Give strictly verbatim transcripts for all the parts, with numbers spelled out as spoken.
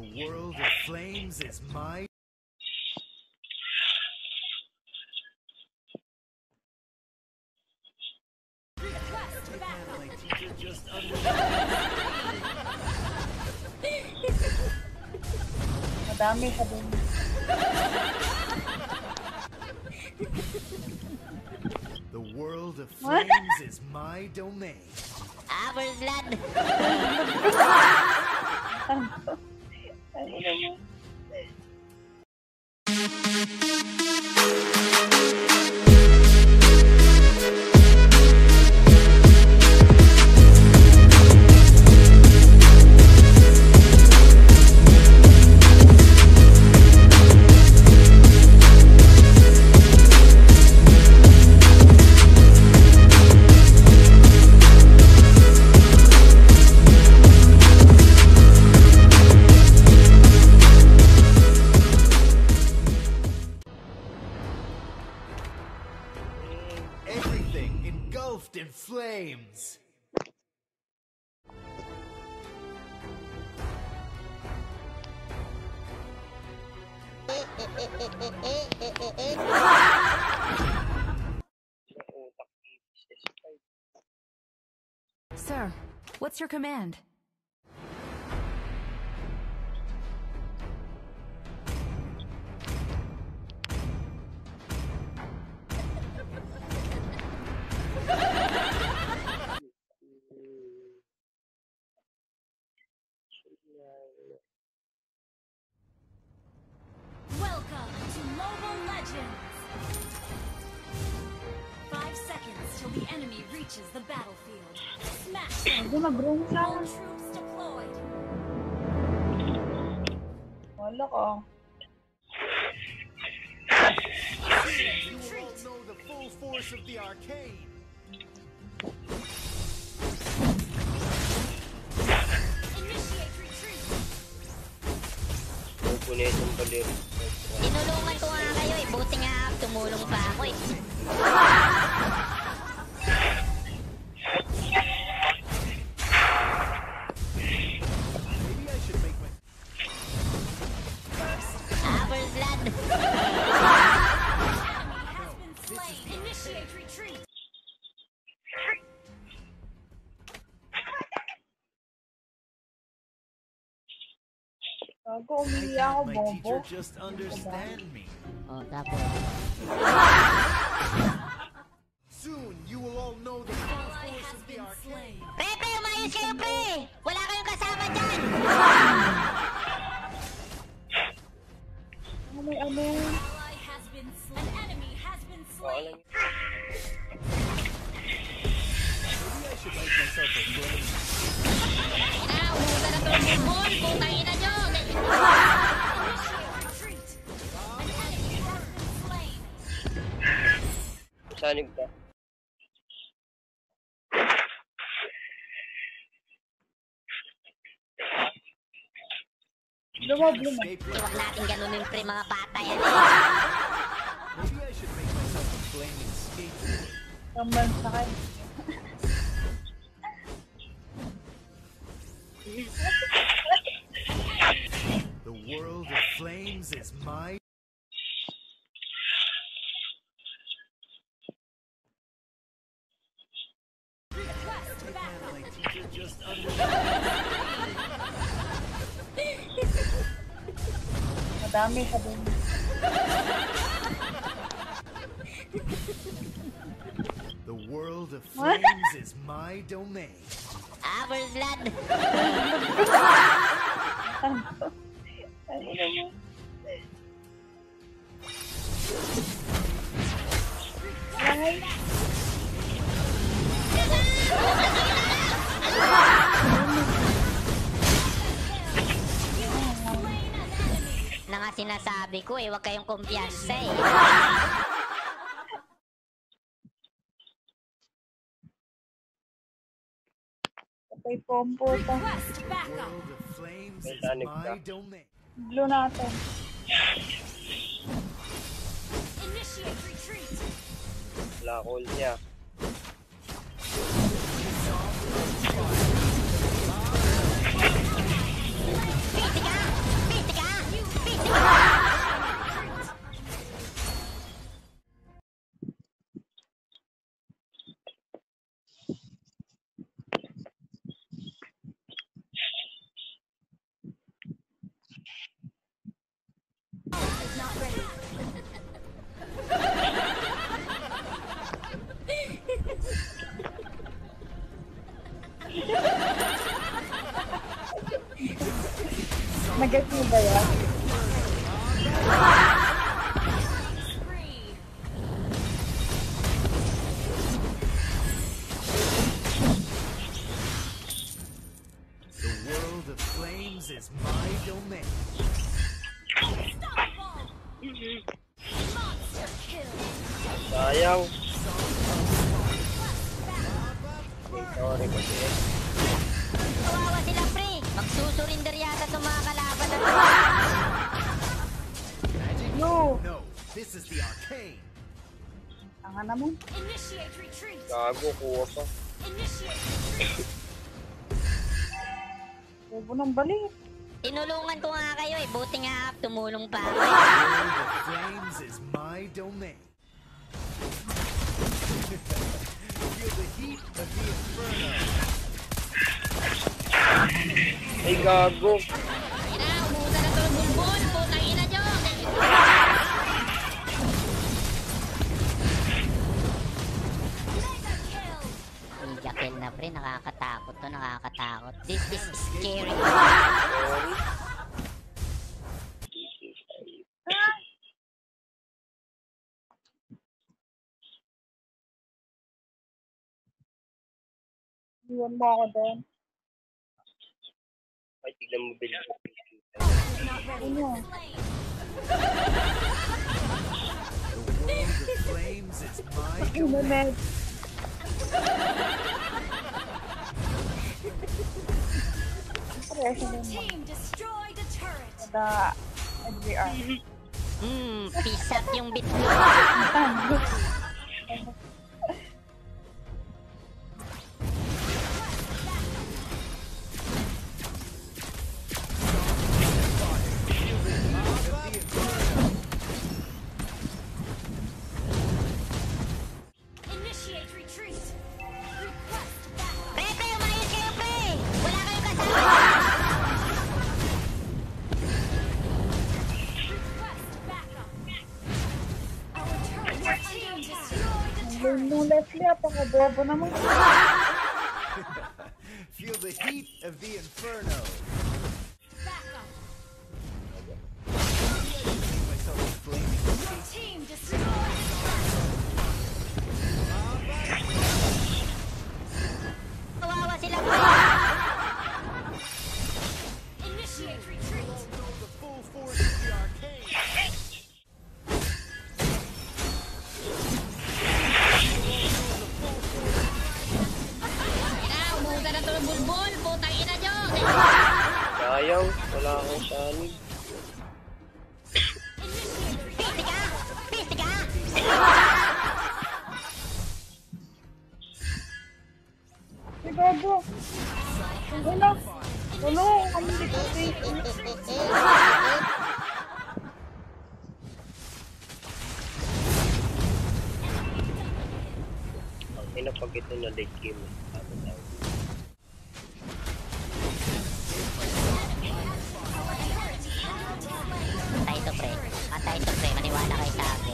The world of flames is my... Just Madami sa din. The world of flames is my domain. Our blood. Everything engulfed in flames. Sir, what's your command? Welcome to Mobile Legends! Five seconds till the enemy reaches the battlefield. Smash them! All troops deployed! Wala ka. You will all know the full force of the arcane. Initiate retreat! Pupunetong balir. Tinulungan ko nga kayo eh. Buti nga tumulong pa ako eh. Maybe I should make my... Our blood. Enemy has been slain! Initiate retreat! Gago, umiiyak ako, My bobo. teacher just understand me. Oh, tapos. Soon you will all know the full Ally force has of the been arcane. slain! Pre, pre, umayos kayo, pre! Wala kayong kasama dyan! Ano may ano? Ally has been slain! An enemy has been slain! Maybe I should make myself a flame. Ah, umuga na itong bumol! Putang ina nyo! Initiate retreat! An enemy has been slain! Sanib ka. Lumab, lumab. Escape like Huwag natin ganunin, pre, mga bata yan eh. Maybe I should make myself a flaming skateboard. Tambal sa akin. The world of flames is my... Request backup! My teacher just understand Madami sa din. The world of flames is my domain. Our blood. Ay, Na nga sinasabi ko eh, huwag kayong kumpiyansa eh. patay pompo pa. Request backup! World of flames is Mechanic my ka. domain. Blue natin. Initiate retreat! Wala ko siya. Pwede ka! Nag-get mo ba yan? Spree. The world of flames is my domain. Unstoppable. Monster kill. Sayang. Sorry kasi. Kawawa sila, pre. Magsusurinder yata itong mga kalaban na to. No! No, this is the arcane. Tanga naman. Initiate retreat. Gago, kuha pa. Initiate retreat. Bobo ng balit. Tinulungan ko nga kayo eh. Buti nga tumulong pa ako. The world of flames is my domain. Feel the heat of the inferno. Ay, gago. Ina, umuga na to ng bulbul. Putang ina nyo. Mega kill. Ninja kill na, pre. Nakakatakot to. Nakakatakot. This is scary. Sorry. Iwan mo ako doon. Ay, tignan mo bilis. Not ready. Ano? Slain. The world of flames is my Ano, domain. Ned? Presyo din mo. Team destroy the turret. Kada N V R. Hmm, pisat yung bitlo. Initiate retreat. Request backup. Pre, pre, umayos kayo, pre. Wala kayong kasama. Request backup. Our turret is under destroy the Ang turret. nung Leslie, apaka-bobo naman. Feel the heat of the inferno. Backup. Myself in flaming. Your team destroyed the turret. Kawawa sila, pre. Initiate retreat. Know the full force of the arcane. Ina, umuga na to ng bulbul. Putang ina nyo. Sayang. Wala akong sanig. Piste ka. Piste ka. Si Bobo. Wala. Wala. Ano hindi ko Ang ina pag ito na late game. Ano tayo? Patay to, pre. Patay to, pre. Maniwala kayo sa akin.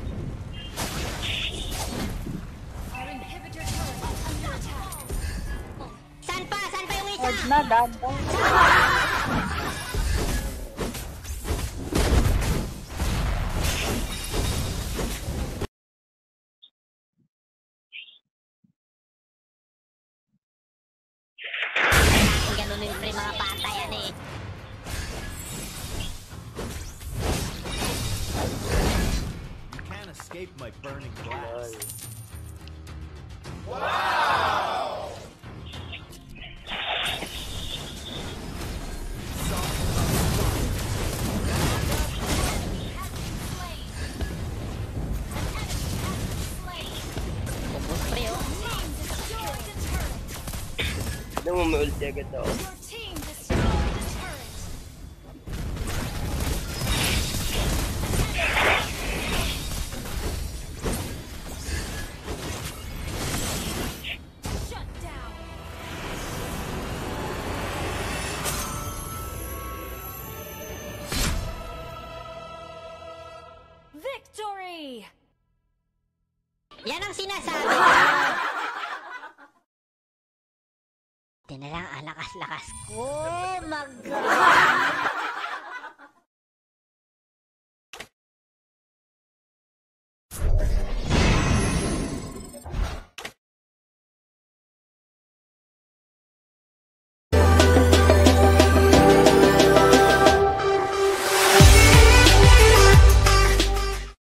Our inhibitor turret is under attack. San pa? San pa yung isa? Huwag na, ganda. Ganun yung pre, mga patayan eh. You can't escape my burning blast. Ubus, pre, oh. Tignan mo, may ulti agad ako. Your team destroyed the turret. Shut down. Victory! Yan ang sinasabi ko. Ito na lang, ang lakas-lakas ko. Mag...